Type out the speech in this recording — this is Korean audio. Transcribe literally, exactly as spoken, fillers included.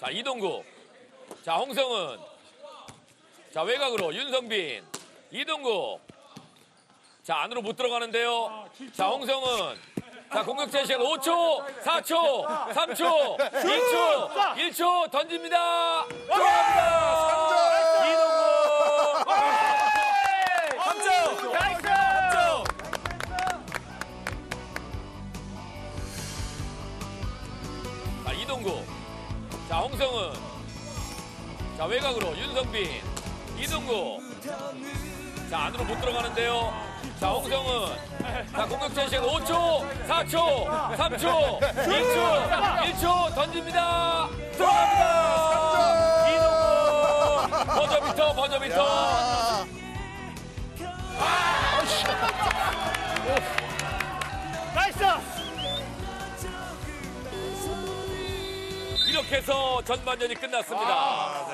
자, 이동국. 자, 홍성은. 자, 외곽으로 윤성빈. 이동국. 자, 안으로 못 들어가는데요. 자, 홍성은. 자, 공격 제한 시간 오 초, 사 초, 삼 초, 이 초, 일 초 던집니다. 들어갑니다. 이동국. 삼 점. 나이스. 삼 점. 자, 이동국. 자, 홍성은. 자, 외곽으로 윤성빈. 이동국. 자, 안으로 못 들어가는데요. 자, 홍성은. 자, 공격 제한 시간 오 초, 사 초, 삼 초, 이 초, 일 초 던집니다. 들어갑니다. 이동국. 버저비터, 버저비터. 나이스! 이렇게 해서 전반전이 끝났습니다.